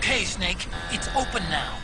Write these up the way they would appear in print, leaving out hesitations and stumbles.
Okay, Snake, it's open now.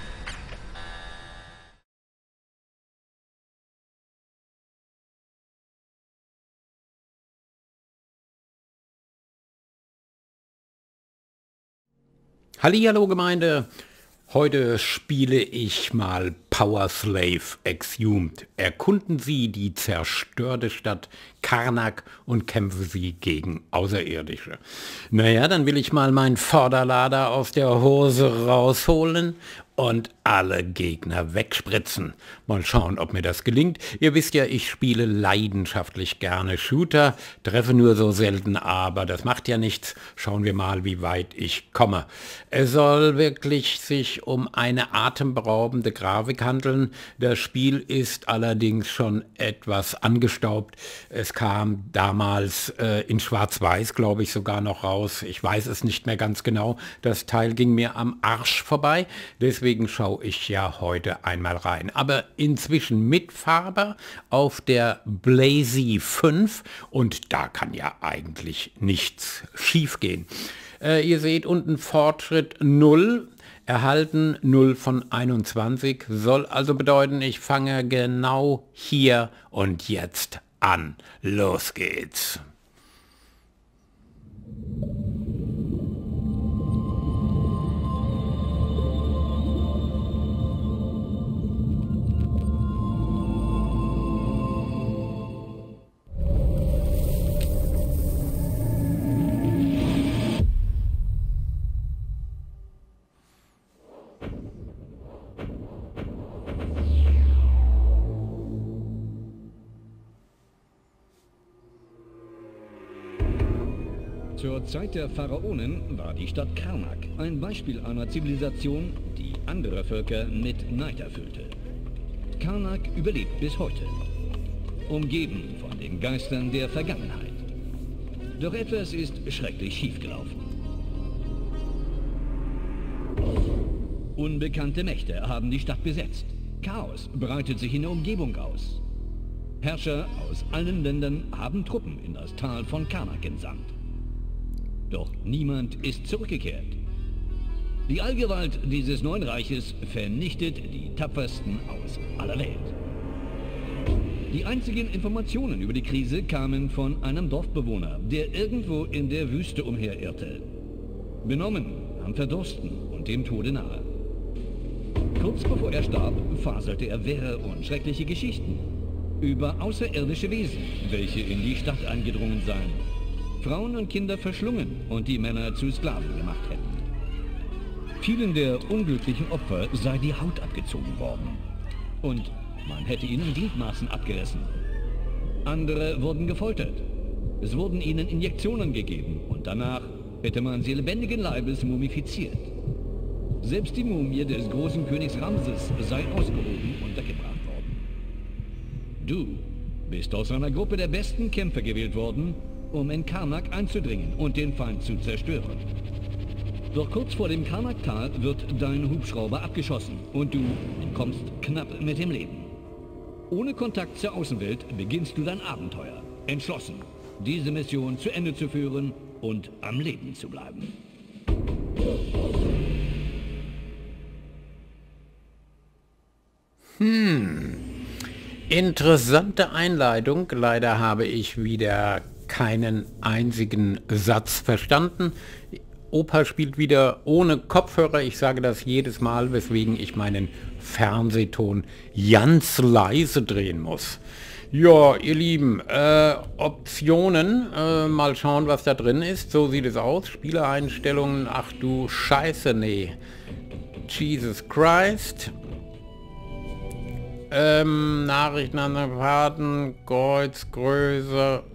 Hallihallo Gemeinde, heute spiele ich mal Power Slave Exhumed. Erkunden Sie die zerstörte Stadt Karnak und kämpfen Sie gegen Außerirdische. Naja, dann will ich mal meinen Vorderlader aus der Hose rausholen und alle Gegner wegspritzen. Mal schauen, ob mir das gelingt. Ihr wisst ja, ich spiele leidenschaftlich gerne Shooter, treffe nur so selten, aber das macht ja nichts. Schauen wir mal, wie weit ich komme. Es soll wirklich sich um eine atemberaubende Grafik handeln. Das Spiel ist allerdings schon etwas angestaubt. Es kam damals in Schwarz-Weiß, glaube ich, sogar noch raus. Ich weiß es nicht mehr ganz genau. Das Teil ging mir am Arsch vorbei. Deswegen schaue ich ja heute einmal rein. Aber inzwischen mit Farbe auf der Blazy 5 und da kann ja eigentlich nichts schief gehen. Ihr seht unten Fortschritt 0. Erhalten 0 von 21, soll also bedeuten, ich fange genau hier und jetzt an. Los geht's. Zur Zeit der Pharaonen war die Stadt Karnak ein Beispiel einer Zivilisation, die andere Völker mit Neid erfüllte. Karnak überlebt bis heute, umgeben von den Geistern der Vergangenheit. Doch etwas ist schrecklich schiefgelaufen. Unbekannte Mächte haben die Stadt besetzt. Chaos breitet sich in der Umgebung aus. Herrscher aus allen Ländern haben Truppen in das Tal von Karnak entsandt. Doch niemand ist zurückgekehrt. Die Allgewalt dieses neuen Reiches vernichtet die Tapfersten aus aller Welt. Die einzigen Informationen über die Krise kamen von einem Dorfbewohner, der irgendwo in der Wüste umherirrte. Benommen, am Verdursten und dem Tode nahe. Kurz bevor er starb, faselte er wirre und schreckliche Geschichten über außerirdische Wesen, welche in die Stadt eingedrungen seien, Frauen und Kinder verschlungen und die Männer zu Sklaven gemacht hätten. Vielen der unglücklichen Opfer sei die Haut abgezogen worden und man hätte ihnen Gliedmaßen abgerissen. Andere wurden gefoltert. Es wurden ihnen Injektionen gegeben und danach hätte man sie lebendigen Leibes mumifiziert. Selbst die Mumie des großen Königs Ramses sei ausgehoben und weggebracht worden. Du bist aus einer Gruppe der besten Kämpfer gewählt worden, um in Karnak einzudringen und den Feind zu zerstören. Doch kurz vor dem Karnak-Tal wird dein Hubschrauber abgeschossen und du kommst knapp mit dem Leben. Ohne Kontakt zur Außenwelt beginnst du dein Abenteuer, entschlossen, diese Mission zu Ende zu führen und am Leben zu bleiben. Interessante Einleitung. Leider habe ich wieder keinen einzigen Satz verstanden. Opa spielt wieder ohne Kopfhörer. Ich sage das jedes Mal, weswegen ich meinen Fernsehton ganz leise drehen muss. Ja, ihr Lieben, Optionen, mal schauen, was da drin ist. So sieht es aus. Spielereinstellungen, ach du Scheiße, nee. Jesus Christ. Nachrichten an den Fahrten, Kreuzgröße.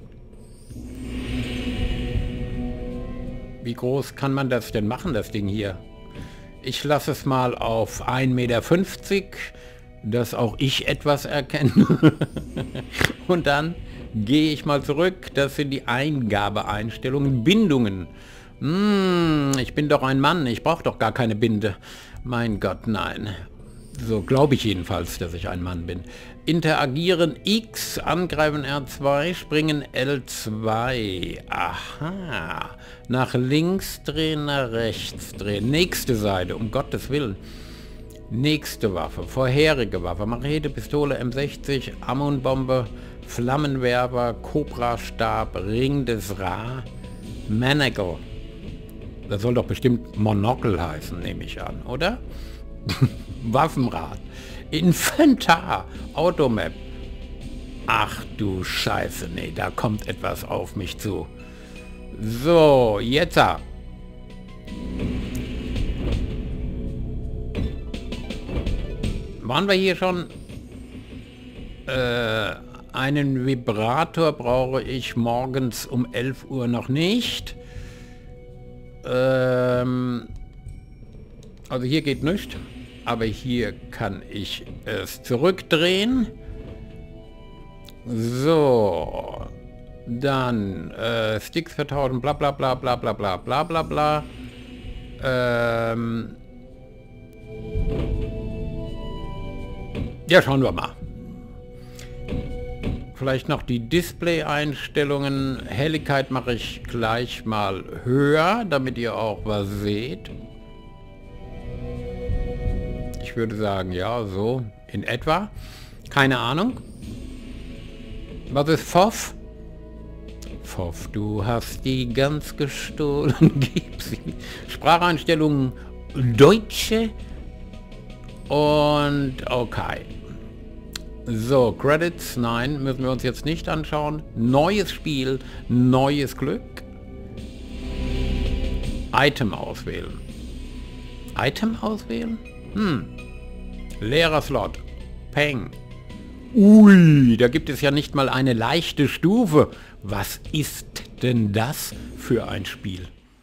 Wie groß kann man das denn machen, das Ding hier? Ich lasse es mal auf 1,50 Meter, dass auch ich etwas erkenne. Und dann gehe ich mal zurück. Das sind die Eingabeeinstellungen. Bindungen. Ich bin doch ein Mann, ich brauche doch gar keine Binde. Mein Gott, nein. So glaube ich jedenfalls, dass ich ein Mann bin. Interagieren X, angreifen R2, springen L2. Aha. Nach links drehen, nach rechts drehen. Nächste Seite, um Gottes Willen. Nächste Waffe, vorherige Waffe. Machete, Pistole, M60, Ammonbombe, Flammenwerfer, Cobra-Stab, Ring des Ra, Manacle. Das soll doch bestimmt Monocle heißen, nehme ich an, oder? Waffenrad. Inventar. Automap. Ach du Scheiße, nee, da kommt etwas auf mich zu. So, jetzt. Waren wir hier schon? Einen Vibrator brauche ich morgens um 11 Uhr noch nicht. Also hier geht nichts. Aber hier kann ich es zurückdrehen. So. Dann Sticks vertauschen, bla bla bla bla bla bla bla bla bla. Ja, schauen wir mal. Vielleicht noch die Display-Einstellungen. Helligkeit mache ich gleich mal höher, damit ihr auch was seht. Ich würde sagen, ja, so in etwa. Keine Ahnung. Was ist FOV? FOV, du hast die ganz gestohlen. Gib sie. Spracheinstellungen Deutsche und okay. So, Credits, nein, müssen wir uns jetzt nicht anschauen. Neues Spiel, neues Glück. Item auswählen. Item auswählen? Leerer Slot. Peng. Ui, da gibt es ja nicht mal eine leichte Stufe. Was ist denn das für ein Spiel?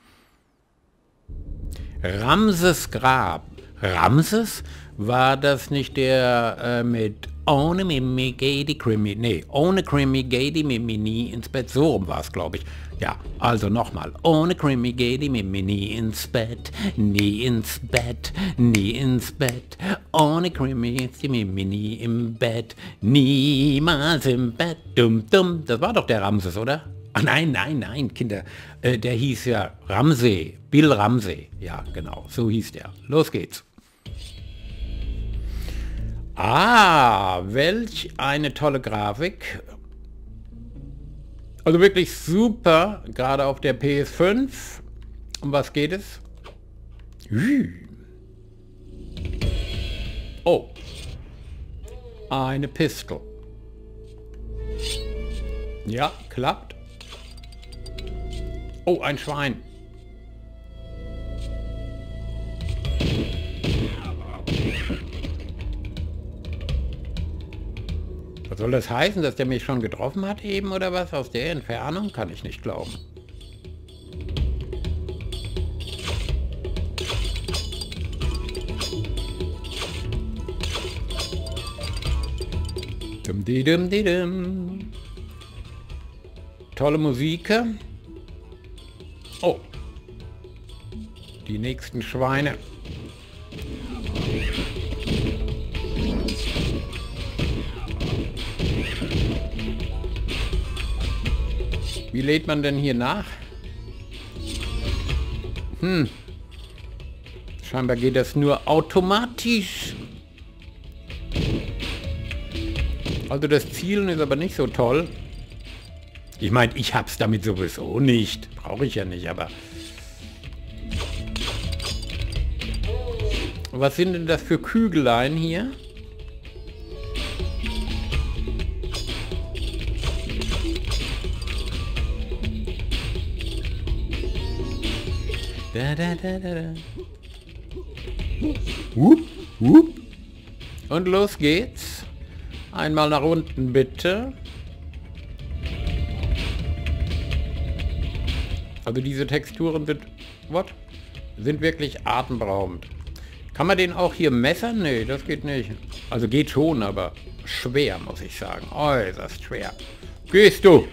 Ramses Grab. Ramses? War das nicht der mit ohne Mimi geht die Krimi, nee, ohne Krimi geht die Mimi nie ins Bett, so rum war es, glaube ich. Ja, also nochmal, ohne Krimi geht die Mimi nie ins Bett, nie ins Bett, nie ins Bett, ohne Krimi ist die Mimi nie im Bett, niemals im Bett, dumm, dumm, das war doch der Ramses, oder? Ach nein, nein, nein, Kinder, der hieß ja Ramsey, Bill Ramsey, ja genau, so hieß der. Los geht's. Ah, welch eine tolle Grafik. Also wirklich super, gerade auf der PS5. Um was geht es? Oh. Eine Pistole. Ja, klappt. Oh, ein Schwein. Was soll das heißen, dass der mich schon getroffen hat eben oder was? Aus der Entfernung? Kann ich nicht glauben. Dum-di-dum-di-dum. Tolle Musik. Oh. Die nächsten Schweine. Wie lädt man denn hier nach? Scheinbar geht das nur automatisch. Also das Zielen ist aber nicht so toll. Ich meine, ich hab's damit sowieso nicht. Brauche ich ja nicht, aber... Was sind denn das für Kügelein hier? Da, da, da, da, da. Wupp, wupp. Und los geht's. Einmal nach unten bitte. Also diese Texturen sind wirklich atemberaubend. Kann man den auch hier messern? Nee, das geht nicht. Also geht schon, aber schwer, muss ich sagen. Äußerst schwer. Gehst du!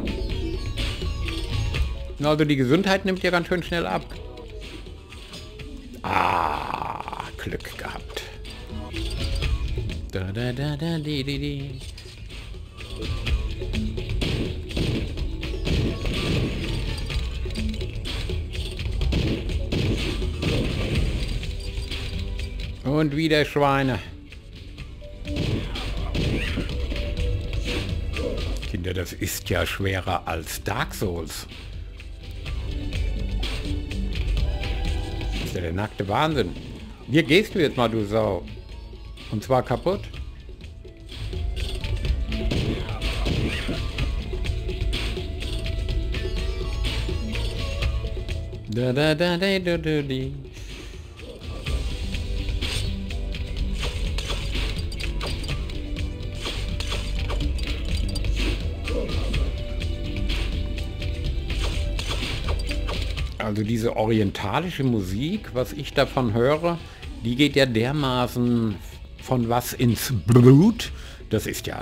Also die Gesundheit nimmt ja ganz schön schnell ab. Ah, Glück gehabt. Da, da, da, da, di. Und wieder Schweine. Kinder, das ist ja schwerer als Dark Souls. Das ist ja der nackte Wahnsinn. Hier gehst du jetzt mal, du Sau. Und zwar kaputt. Da da da da da da da. Also diese orientalische Musik, was ich davon höre, die geht ja dermaßen von was ins Blut. Das ist ja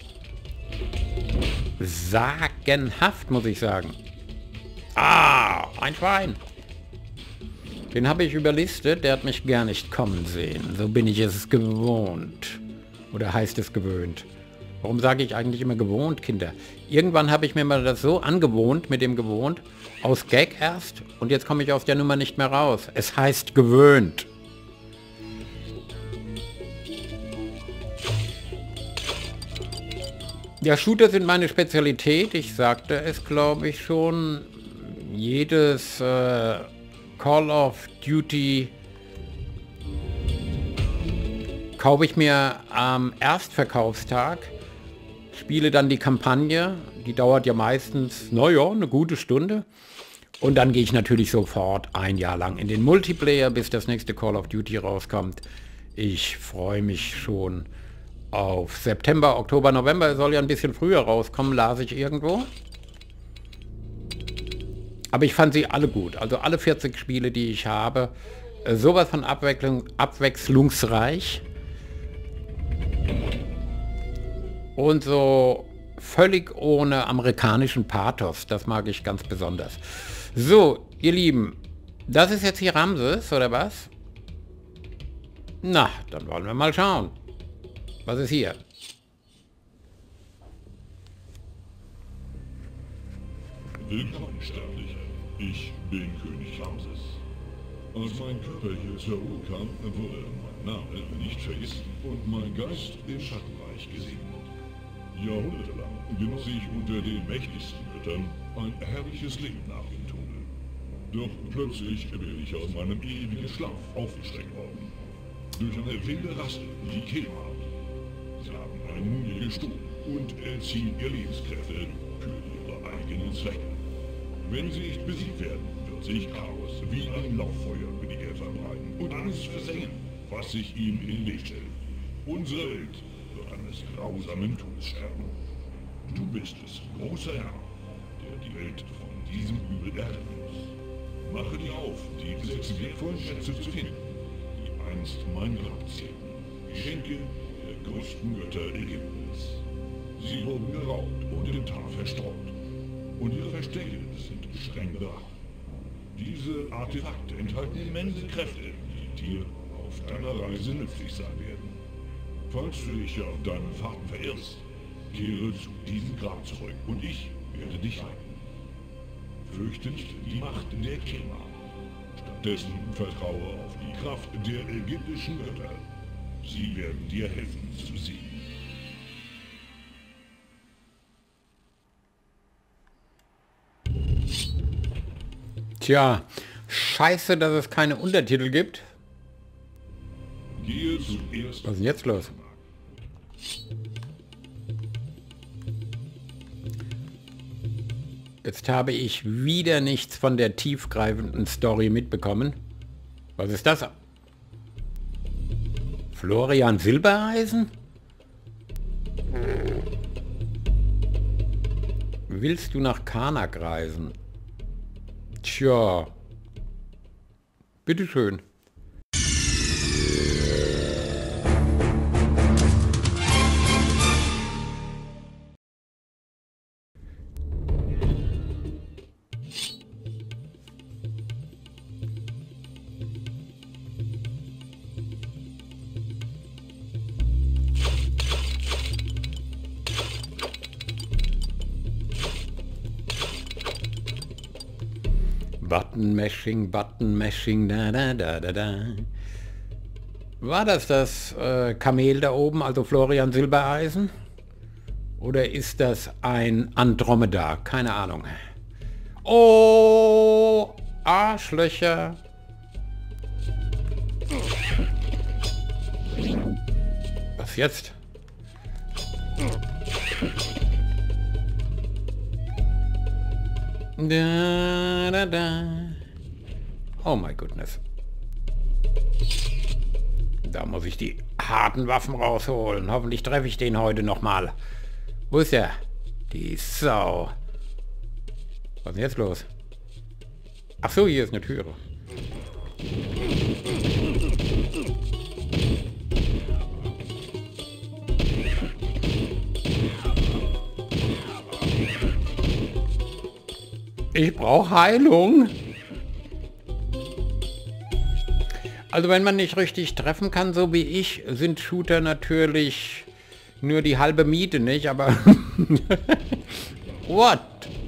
sagenhaft, muss ich sagen. Ah, ein Schwein. Den habe ich überlistet, der hat mich gar nicht kommen sehen. So bin ich es gewohnt. Oder heißt es gewöhnt? Warum sage ich eigentlich immer gewohnt, Kinder? Irgendwann habe ich mir mal das so angewohnt, mit dem gewohnt, aus Gag erst, und jetzt komme ich aus der Nummer nicht mehr raus. Es heißt gewöhnt. Ja, Shooter sind meine Spezialität. Ich sagte es, glaube ich, schon. Jedes Call of Duty kaufe ich mir am Erstverkaufstag, spiele dann die Kampagne, die dauert ja meistens, naja, eine gute Stunde. Und dann gehe ich natürlich sofort ein Jahr lang in den Multiplayer, bis das nächste Call of Duty rauskommt. Ich freue mich schon auf September, Oktober, November. Es soll ja ein bisschen früher rauskommen, las ich irgendwo. Aber ich fand sie alle gut. Also alle 40 Spiele, die ich habe, sowas von abwechslungsreich. Und so völlig ohne amerikanischen Pathos. Das mag ich ganz besonders. So, ihr Lieben, das ist jetzt hier Ramses, oder was? Na, dann wollen wir mal schauen. Was ist hier? Willkommen, Sterblicher. Ich bin König Ramses. Als mein Körper hier zur Ruhe kam, wurde mein Name nicht vergessen und mein Geist im Schattenreich gesegnet. Jahrhundertelang genoss ich unter den mächtigsten Göttern ein herrliches Leben nach dem Tode. Doch plötzlich bin ich aus meinem ewigen Schlaf aufgeschreckt worden. Durch eine wilde Rasse, die Kema. Sie haben eine Mumie gestohlen und entziehen ihr Lebenskräfte für ihre eigenen Zwecke. Wenn sie nicht besiegt werden, wird sich Chaos wie ein Lauffeuer über die Erde verbreiten und alles versengen, was sich ihm in den Weg stellt. Unsere Welt wird eines grausamen Todes sterben. Du bist es, großer Herr, der die Welt von diesem Übel erretten muss. Mache dir auf, die 6 wertvollen Schätze zu finden, die einst mein Grab zählten. Geschenke der größten Götter Ägyptens. Sie wurden geraubt und im Tal verstreut. Und ihre Verstecke sind streng bewacht. Diese Artefakte enthalten immense Kräfte, die dir auf deiner Reise nützlich sein werden. Falls du dich auf deinen Faden verirrst, kehre zu diesem Grab zurück und ich werde dich leiten. Fürchte nicht die Macht der Kema. Stattdessen vertraue auf die Kraft der ägyptischen Götter. Sie werden dir helfen zu siegen. Tja, scheiße, dass es keine Untertitel gibt. Gehe zuerst. Was ist denn jetzt los? Jetzt habe ich wieder nichts von der tiefgreifenden Story mitbekommen. Was ist das? Florian Silbereisen? Willst du nach Karnak reisen? Tja. Bitteschön. Button Mashing, da da da da da. War das Kamel da oben, also Florian Silbereisen? Oder ist das ein Andromeda? Keine Ahnung. Oh, Arschlöcher. Was jetzt? Da, da, da. Oh my goodness. Da muss ich die harten Waffen rausholen. Hoffentlich treffe ich den heute nochmal. Wo ist er? Die Sau. Was ist denn jetzt los? Ach so, hier ist eine Türe. Ich brauche Heilung. Also wenn man nicht richtig treffen kann, so wie ich, sind Shooter natürlich nur die halbe Miete, nicht? Aber... What?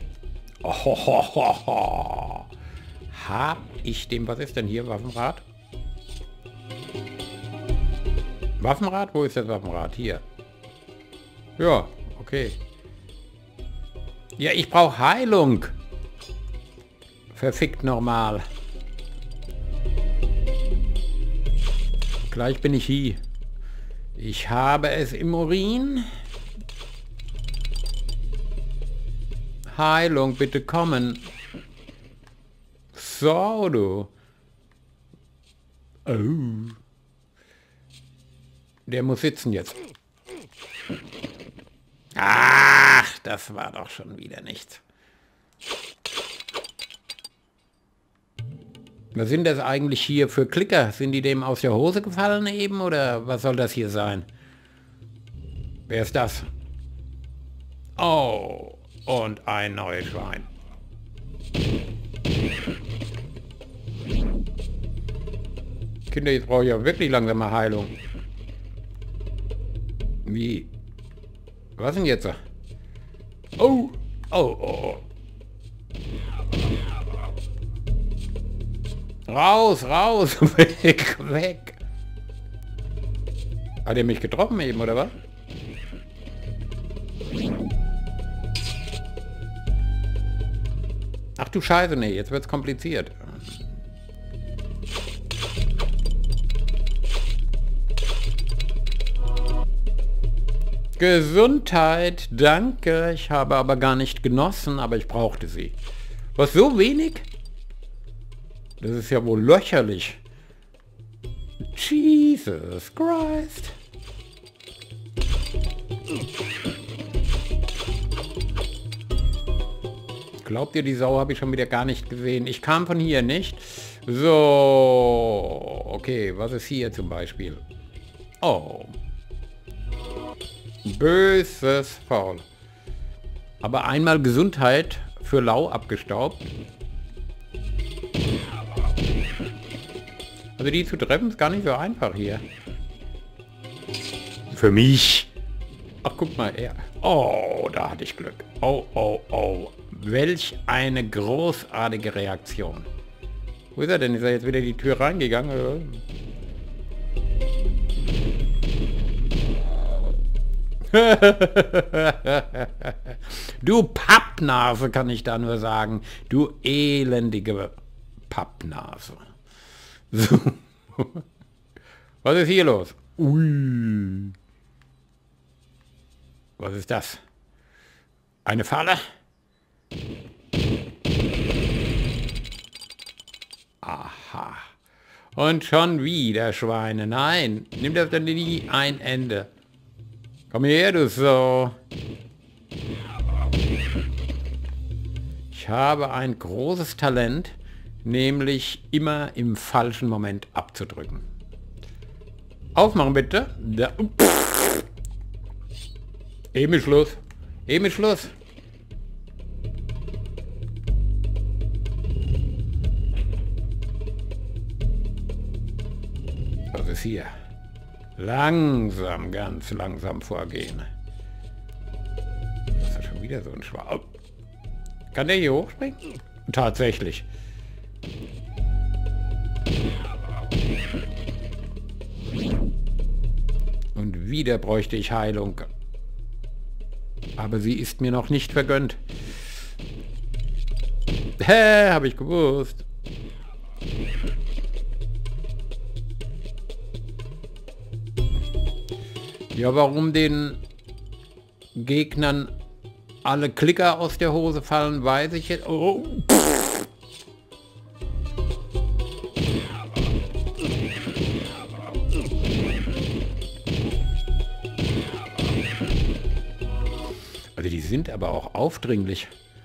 Oh, hab ich dem... Was ist denn hier? Waffenrad? Waffenrad? Wo ist das Waffenrad? Hier. Ja, okay. Ja, ich brauche Heilung. Verfickt normal. Gleich bin ich hier. Ich habe es im Urin. Heilung, bitte kommen. So, du. Oh. Der muss sitzen jetzt. Ach, das war doch schon wieder nichts. Was sind das eigentlich hier für Klicker? Sind die dem aus der Hose gefallen eben? Oder was soll das hier sein? Wer ist das? Oh, und ein neues Schwein. Kinder, jetzt brauche ich ja wirklich langsam mal Heilung. Wie? Was denn jetzt? Oh, oh, oh. Raus, raus, weg, weg. Hat er mich getroffen eben, oder was? Ach du Scheiße, nee, jetzt wird's kompliziert. Gesundheit, danke. Ich habe aber gar nicht genossen, aber ich brauchte sie. Was, so wenig? Das ist ja wohl löcherlich. Jesus Christ. Glaubt ihr, die Sau habe ich schon wieder gar nicht gesehen? Ich kam von hier, nicht? So. Okay, was ist hier zum Beispiel? Oh. Böses Faul. Aber einmal Gesundheit für Lau abgestaubt. Also die zu treffen ist gar nicht so einfach hier. Für mich. Ach, guck mal, er. Oh, da hatte ich Glück. Oh, oh, oh. Welch eine großartige Reaktion. Wo ist er denn? Ist er jetzt wieder die Tür reingegangen? Oder? Du Pappnase, kann ich da nur sagen. Du elendige Pappnase. So. Was ist hier los? Ui. Was ist das? Eine Falle? Aha. Und schon wieder Schweine. Nein, nimm das dann nie ein Ende. Komm her, du so. Ich habe ein großes Talent, nämlich immer im falschen Moment abzudrücken. Aufmachen bitte. Da. Eben ist Schluss. Eben ist Schluss. Was ist hier? Langsam, ganz langsam vorgehen. Das ist schon wieder so ein Schwab. Kann der hier hochspringen? Tatsächlich. Wieder bräuchte ich Heilung. Aber sie ist mir noch nicht vergönnt. Hä, habe ich gewusst. Ja, warum den Gegnern alle Klicker aus der Hose fallen, weiß ich jetzt. Oh. Also die sind aber auch aufdringlich.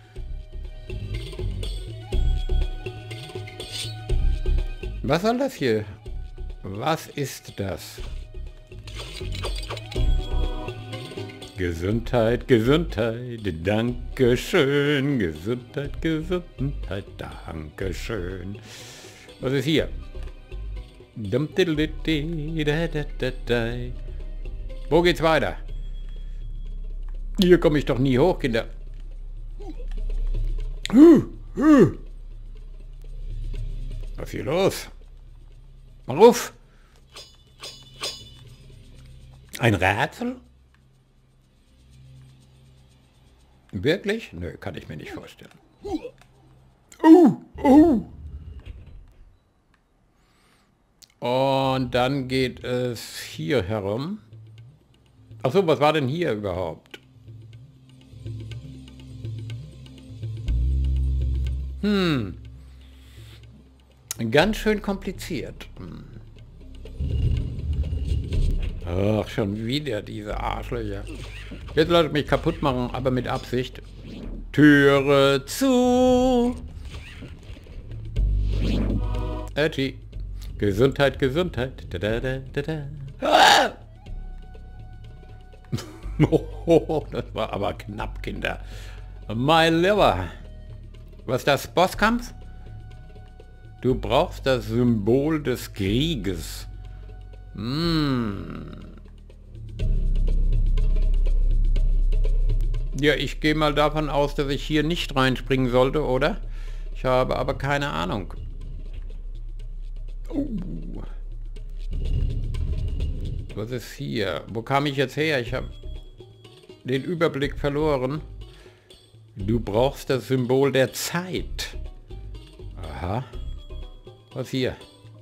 Was soll das hier? Was ist das? Gesundheit, Gesundheit, Dankeschön. Gesundheit, Gesundheit, Dankeschön. Was ist hier? Wo geht's weiter? Hier komme ich doch nie hoch, Kinder. Was ist hier los? Mal ruf! Ein Rätsel? Wirklich? Nö, kann ich mir nicht vorstellen. Und dann geht es hier herum. Achso, was war denn hier überhaupt? Ganz schön kompliziert. Ach, schon wieder diese Arschlöcher. Jetzt lasse ich mich kaputt machen, aber mit Absicht. Türe zu. Gesundheit, Gesundheit. Da, da, da, da, da. Ah! Oh, das war aber knapp, Kinder. My liver. Was ist das? Bosskampf? Du brauchst das Symbol des Krieges. Ja, ich gehe mal davon aus, dass ich hier nicht reinspringen sollte, oder? Ich habe aber keine Ahnung. Was ist hier? Wo kam ich jetzt her? Ich habe den Überblick verloren. Du brauchst das Symbol der Zeit. Aha. Was hier?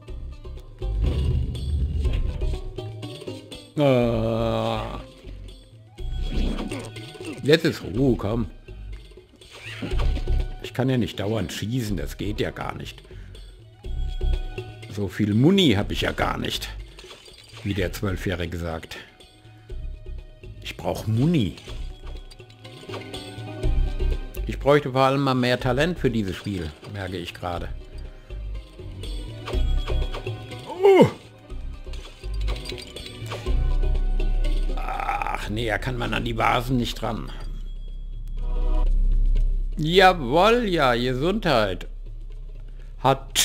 Jetzt ist Ruhe, komm. Ich kann ja nicht dauernd schießen, das geht ja gar nicht. So viel Muni habe ich ja gar nicht. Wie der 12-Jährige sagt. Ich brauche Muni. Ich bräuchte vor allem mal mehr Talent für dieses Spiel, merke ich gerade. Ach, näher kann man an die Vasen nicht dran. Jawohl, ja, Gesundheit. Hat...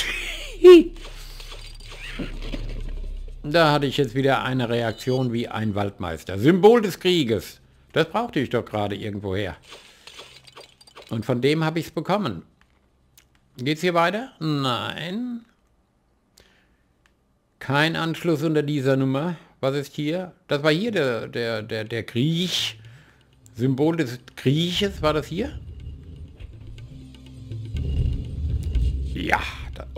Da hatte ich jetzt wieder eine Reaktion wie ein Waldmeister. Symbol des Krieges. Das brauchte ich doch gerade irgendwoher. Und von dem habe ich es bekommen. Geht's hier weiter? Nein. Kein Anschluss unter dieser Nummer. Was ist hier? Das war hier der Krieg. Symbol des Krieges. War das hier? Ja. Da.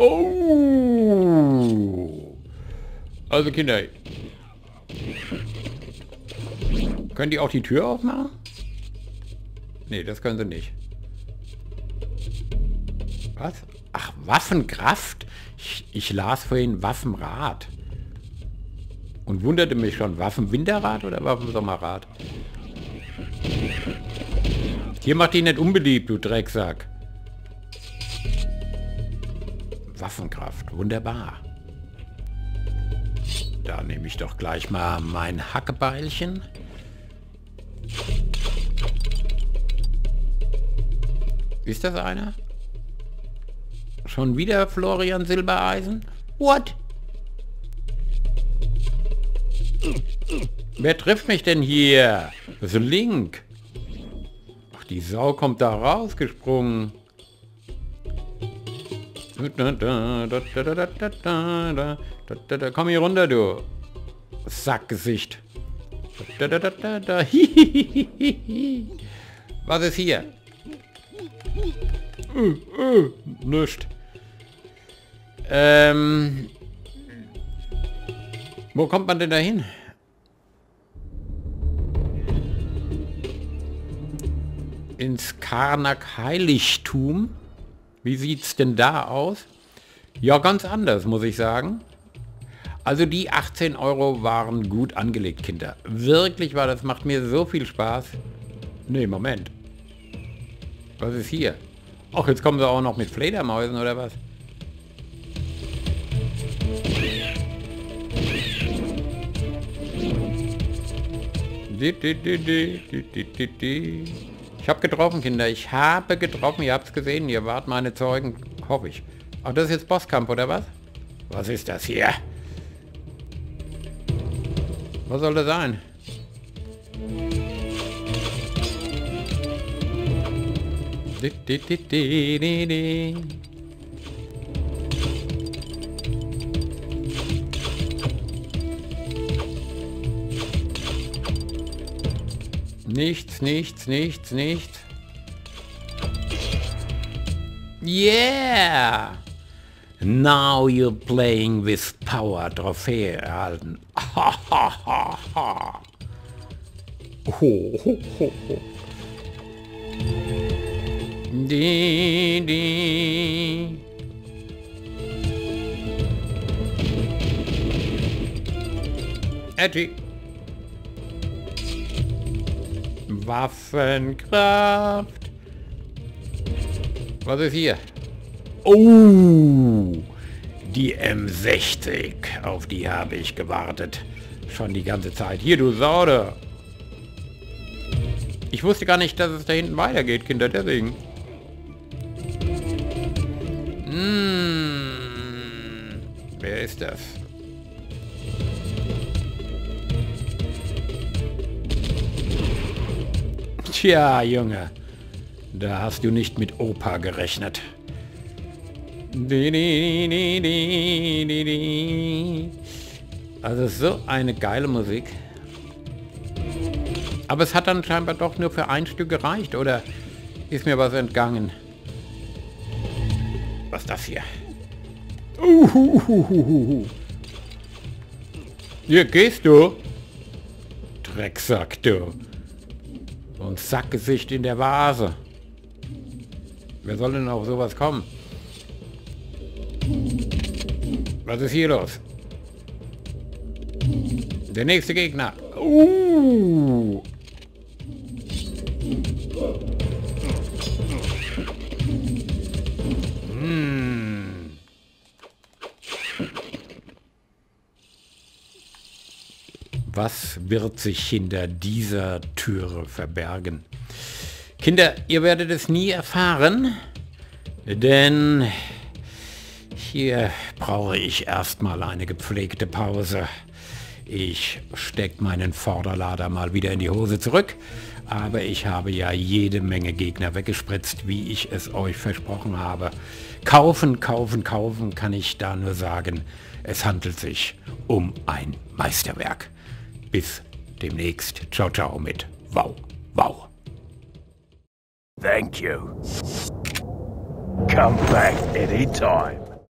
Oh. Also Kinder. Können die auch die Tür aufmachen? Nee, das können sie nicht. Was? Ach, Waffenkraft? Ich las vorhin Waffenrad. Und wunderte mich schon, Waffenwinterrad oder Waffensommerrad? Hier macht die nicht unbeliebt, du Drecksack. Waffenkraft, wunderbar. Da nehme ich doch gleich mal mein Hackebeilchen. Ist das einer? Schon wieder Florian Silbereisen? What? Wer trifft mich denn hier? Das ist Link. Ach, die Sau kommt da rausgesprungen. Komm hier runter, du Sackgesicht. Da. Was ist hier? Nischt. Wo kommt man denn da hin? Ins Karnak-Heiligtum. Wie sieht's denn da aus? Ja, ganz anders, muss ich sagen. Also die 18 Euro waren gut angelegt, Kinder. Wirklich war das, macht mir so viel Spaß. Nee, Moment. Was ist hier? Ach, jetzt kommen sie auch noch mit Fledermäusen, oder was? Ich habe getroffen, Kinder. Ich habe getroffen. Ihr habt es gesehen. Ihr wart meine Zeugen. Hoffe ich. Ach, das ist jetzt Bosskampf, oder was? Was ist das hier? Was soll das sein? Nichts. Yeah! Now you're playing with power. Trophäe erhalten. Die. Edgy. Waffenkraft. Was ist hier? Oh, die M60. Auf die habe ich gewartet. Schon die ganze Zeit. Hier, du Saude. Ich wusste gar nicht, dass es da hinten weitergeht, Kinder, deswegen. Wer ist das? Tja, Junge. Da hast du nicht mit Opa gerechnet. Also so eine geile Musik. Aber es hat dann scheinbar doch nur für ein Stück gereicht, oder ist mir was entgangen? Was ist das hier? Hier gehst du. Drecksack, du. Und Sackgesicht in der Vase. Wer soll denn auf sowas kommen? Was ist hier los? Der nächste Gegner. Was wird sich hinter dieser Türe verbergen? Kinder, ihr werdet es nie erfahren, denn hier brauche ich erstmal eine gepflegte Pause. Ich stecke meinen Vorderlader mal wieder in die Hose zurück, aber ich habe ja jede Menge Gegner weggespritzt, wie ich es euch versprochen habe. Kaufen kann ich da nur sagen, es handelt sich um ein Meisterwerk. Bis demnächst. Ciao, ciao mit Wow, wow. Thank you. Come back anytime.